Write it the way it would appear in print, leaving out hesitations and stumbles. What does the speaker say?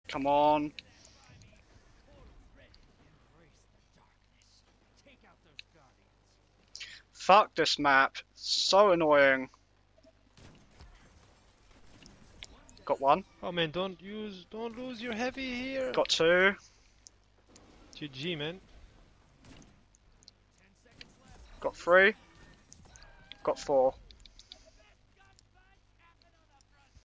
Come on. Fuck this map. So annoying. Got one. Oh man, don't lose your heavy here. Got two. GG, man. Got three. Got four.